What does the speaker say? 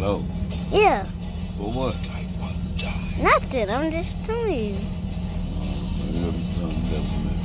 Oh. Yeah. For what? Nothing. I'm just telling you. Every time that